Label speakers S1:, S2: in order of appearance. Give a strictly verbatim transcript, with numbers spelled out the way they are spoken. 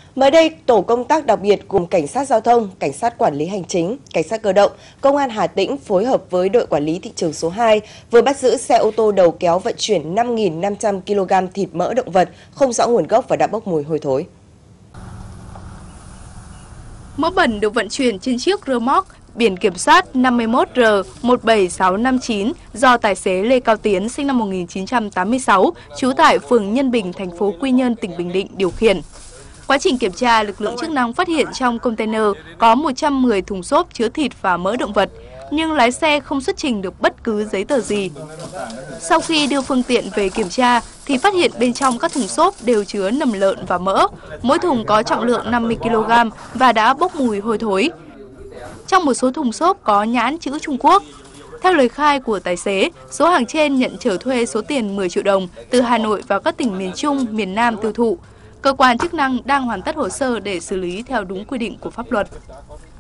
S1: Mới đây, tổ công tác đặc biệt gồm cảnh sát giao thông, cảnh sát quản lý hành chính, cảnh sát cơ động, công an Hà Tĩnh phối hợp với đội quản lý thị trường số hai vừa bắt giữ xe ô tô đầu kéo vận chuyển năm nghìn năm trăm ki lô gam thịt mỡ động vật không rõ nguồn gốc và đã bốc mùi hôi thối.
S2: Mỡ bẩn được vận chuyển trên chiếc rơ moóc biển kiểm soát năm mươi mốt R một bảy sáu năm chín do tài xế Lê Cao Tiến sinh năm một nghìn chín trăm tám mươi sáu, trú tại phường Nhân Bình, thành phố Quy Nhơn, tỉnh Bình Định điều khiển. Quá trình kiểm tra, lực lượng chức năng phát hiện trong container có một trăm mười thùng xốp chứa thịt và mỡ động vật, nhưng lái xe không xuất trình được bất cứ giấy tờ gì. Sau khi đưa phương tiện về kiểm tra, thì phát hiện bên trong các thùng xốp đều chứa nầm lợn và mỡ. Mỗi thùng có trọng lượng năm mươi ki lô gam và đã bốc mùi hôi thối. Trong một số thùng xốp có nhãn chữ Trung Quốc. Theo lời khai của tài xế, số hàng trên nhận chở thuê số tiền mười triệu đồng từ Hà Nội vào các tỉnh miền Trung, miền Nam tiêu thụ. Cơ quan chức năng đang hoàn tất hồ sơ để xử lý theo đúng quy định của pháp luật.